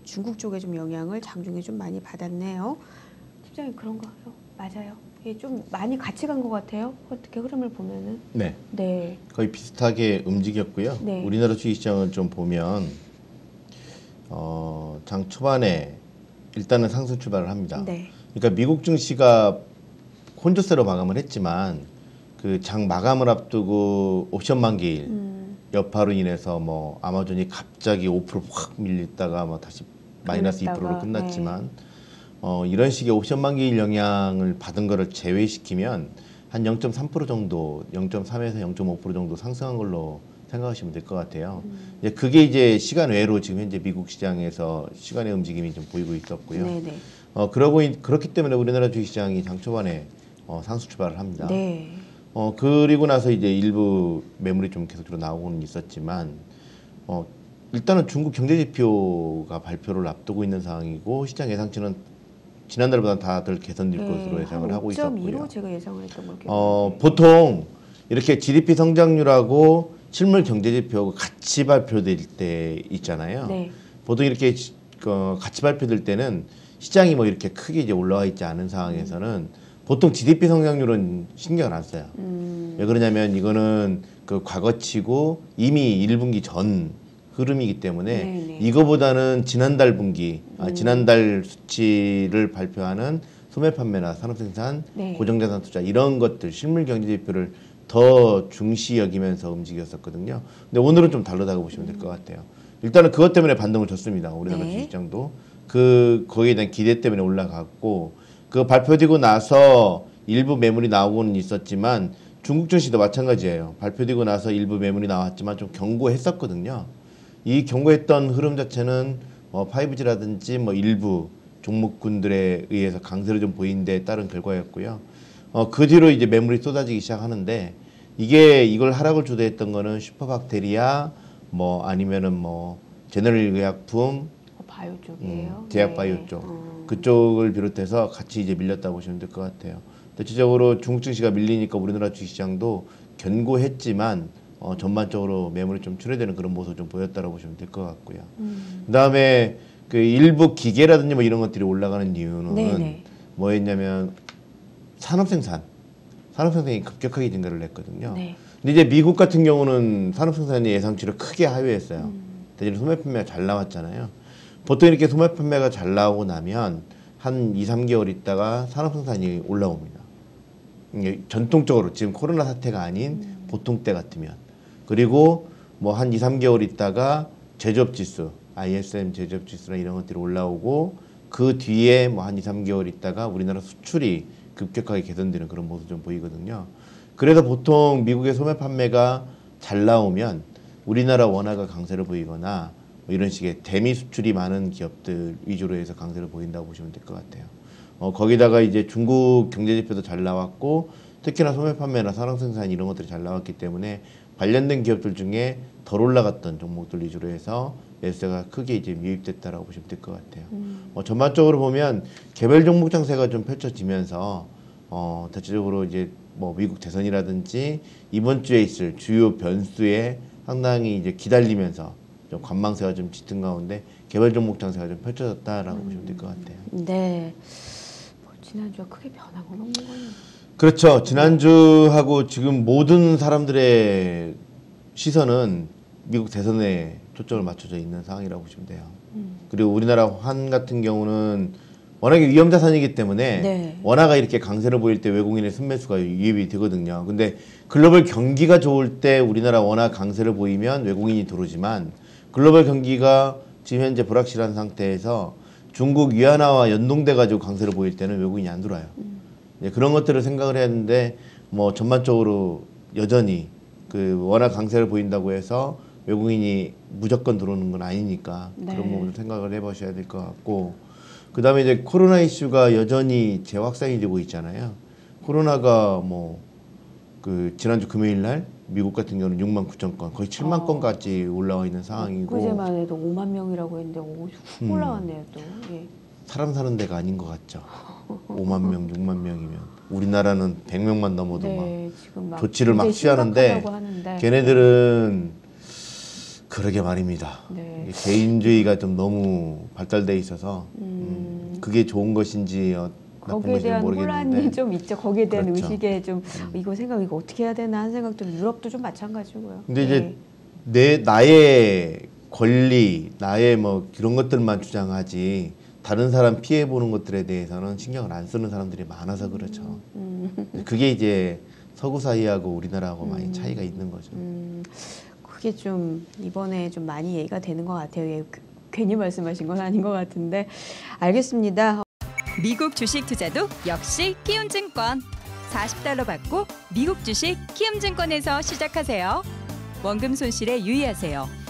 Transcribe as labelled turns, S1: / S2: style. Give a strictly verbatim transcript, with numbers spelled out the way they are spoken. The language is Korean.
S1: 중국 쪽에 좀 영향을 장중에 좀 많이 받았네요. 팀장님 그런가요? 맞아요. 이게 좀 많이 같이 간 것 같아요. 어떻게 흐름을 보면은.
S2: 네.
S1: 네.
S2: 거의 비슷하게 움직였고요.
S1: 네.
S2: 우리나라 주식시장을 좀 보면 어, 장 초반에 일단은 상승 출발을 합니다.
S1: 네.
S2: 그러니까 미국 증시가 혼조세로 마감을 했지만 그 장 마감을 앞두고 옵션 만기일
S1: 음.
S2: 여파로 인해서 뭐 아마존이 갑자기 오 퍼센트 확 밀렸다가 뭐 다시 마이너스 이 퍼센트로 끝났지만 네. 어, 이런 식의 옵션 만기일 영향을 받은 거를 제외시키면 한 영 점 삼 퍼센트 정도, 영 점 삼에서 영 점 오 퍼센트 정도 상승한 걸로 생각하시면 될 것 같아요. 음. 이제 그게 이제 시간 외로 지금 현재 미국 시장에서 시간의 움직임이 좀 보이고 있었고요. 네네. 어, 그러고 그렇기 때문에 우리나라 주식시장이 장 초반에 어, 상승 출발을 합니다. 네. 어, 그리고 나서 이제 일부 매물이 좀 계속적으로 나오고는 있었지만, 어, 일단은 중국 경제지표가 발표를 앞두고 있는 상황이고, 시장 예상치는 지난달보다 다 덜 개선될 네, 것으로 예상을 하고 있었고요. 오 점 이로
S1: 제가 예상을 했던 걸
S2: 어, 보통 이렇게 지디피 성장률하고 실물 경제지표가 같이 발표될 때 있잖아요. 네. 보통 이렇게 어, 같이 발표될 때는 시장이 뭐 이렇게 크게 이제 올라와 있지 않은 상황에서는 음. 보통 지디피 성장률은 신경을 안 써요. 음. 왜 그러냐면 이거는 그 과거치고 이미 일 분기 전 흐름이기 때문에 네네. 이거보다는 지난달 분기, 음. 아, 지난달 수치를 발표하는 소매 판매나 산업생산, 네. 고정자산 투자 이런 것들 실물 경제 지표를 더 중시 여기면서 움직였었거든요. 근데 오늘은 좀 다르다고 보시면 될 것 같아요. 일단은 그것 때문에 반등을 줬습니다. 우리나라 네. 주식시장도 그 거기에 대한 기대 때문에 올라갔고. 그 발표되고 나서 일부 매물이 나오고는 있었지만 중국 증시도 마찬가지예요. 발표되고 나서 일부 매물이 나왔지만 좀 경고했었거든요. 이 경고했던 흐름 자체는 어, 파이브지라든지 뭐 일부 종목군들에 의해서 강세를 좀 보인 데 따른 결과였고요. 어, 그 뒤로 이제 매물이 쏟아지기 시작하는데 이게 이걸 하락을 주도했던 거는 슈퍼박테리아 뭐 아니면은 뭐 제너럴 의약품
S1: 바이오 쪽이에요.
S2: 음, 제약
S1: 네.
S2: 바이오 쪽
S1: 음.
S2: 그쪽을 비롯해서 같이 이제 밀렸다고 보시면 될 것 같아요. 대체적으로 중국 증시가 밀리니까 우리나라 주식시장도 견고했지만 어, 전반적으로 매물이 좀 출회되는 그런 모습을 좀 보였다고 보시면 될 것 같고요. 음. 그다음에 그 일부 기계라든지 뭐 이런 것들이 올라가는 이유는 네네. 뭐였냐면 산업생산, 산업생산이 급격하게 증가를 했거든요. 네. 근데 이제 미국 같은 경우는 산업생산이 예상치를 크게 하회했어요. 음. 대체로 소매 판매가 잘 나왔잖아요. 보통 이렇게 소매 판매가 잘 나오고 나면 한 이, 삼 개월 있다가 산업생산이 올라옵니다. 이게 전통적으로 지금 코로나 사태가 아닌 음. 보통 때 같으면. 그리고 뭐 한 이, 삼 개월 있다가 제조업지수, 아이에스엠 제조업지수나 이런 것들이 올라오고 그 뒤에 뭐 한 이, 삼 개월 있다가 우리나라 수출이 급격하게 개선되는 그런 모습 좀 보이거든요. 그래서 보통 미국의 소매 판매가 잘 나오면 우리나라 원화가 강세를 보이거나 뭐 이런 식의 대미 수출이 많은 기업들 위주로 해서 강세를 보인다고 보시면 될 것 같아요. 어, 거기다가 이제 중국 경제지표도 잘 나왔고 특히나 소매 판매나 산업생산 이런 것들이 잘 나왔기 때문에 관련된 기업들 중에 덜 올라갔던 종목들 위주로 해서 매수세가 크게 이제 유입됐다라고 보시면 될 것 같아요. 음. 어, 전반적으로 보면 개별 종목 장세가 좀 펼쳐지면서 어, 대체적으로 이제 뭐 미국 대선이라든지 이번 주에 있을 주요 변수에 상당히 이제 기다리면서 좀 관망세가 좀 짙은 가운데 개별 종목 장세가 좀 펼쳐졌다라고 음. 보시면 될 것 같아요.
S1: 네. 뭐 지난주와 크게 변화가 없는 거예요.
S2: 그렇죠. 지난주하고 지금 모든 사람들의 시선은 미국 대선에 초점을 맞춰져 있는 상황이라고 보시면 돼요. 음. 그리고 우리나라 환 같은 경우는 워낙에 위험 자산이기 때문에 네. 원화가 이렇게 강세를 보일 때 외국인의 순매수가 유입이 되거든요. 근데 글로벌 경기가 좋을 때 우리나라 원화 강세를 보이면 외국인이 들어오지만 글로벌 경기가 지금 현재 불확실한 상태에서 중국 위안화와 연동돼 가지고 강세를 보일 때는 외국인이 안 들어와요. 음. 네, 그런 것들을 생각을 해야 하는데 뭐 전반적으로 여전히 그 워낙 강세를 보인다고 해서 외국인이 무조건 들어오는 건 아니니까 네. 그런 부분을 생각을 해보셔야 될 것 같고 그 다음에 이제 코로나 이슈가 여전히 재확산이 되고 있잖아요. 코로나가 뭐 그 지난주 금요일 날 미국 같은 경우는 육만 구천 건 거의 칠만 어. 건까지 올라와 있는 상황이고
S1: 그제만 해도 오만 명이라고 했는데 오, 훅 올라왔네요 또. 예.
S2: 사람 사는 데가 아닌 것 같죠. 오만 명, 육만 명이면 우리나라는 백 명만 넘어도
S1: 네,
S2: 막,
S1: 지금 막
S2: 조치를 막 취하는데 걔네들은 그러게 말입니다.
S1: 네.
S2: 이게 개인주의가 좀 너무 발달돼 있어서
S1: 음,
S2: 음, 그게 좋은 것인지 어, 나쁜
S1: 거기에
S2: 것인지
S1: 대한
S2: 모르겠는데
S1: 혼란이 좀 있죠. 거기에 대한
S2: 그렇죠.
S1: 의식에 좀 이거 생각 이거 어떻게 해야 되나 하는 생각 좀 유럽도 좀 마찬가지고요.
S2: 근데 이제
S1: 네.
S2: 내 나의 권리, 나의 뭐 그런 것들만 주장하지 다른 사람 피해 보는 것들에 대해서는 신경을 안 쓰는 사람들이 많아서 그렇죠.
S1: 음,
S2: 그게 이제 서구 사회하고 우리나라하고
S1: 음.
S2: 많이 차이가 있는 거죠.
S1: 음, 그게 좀 이번에 좀 많이 얘기가 되는 것 같아요. 예, 그- 괜히 말씀하신 건 아닌 것 같은데 알겠습니다.
S3: 미국 주식 투자도 역시 키움증권. 사십 달러 받고 미국 주식 키움증권에서 시작하세요. 원금 손실에 유의하세요.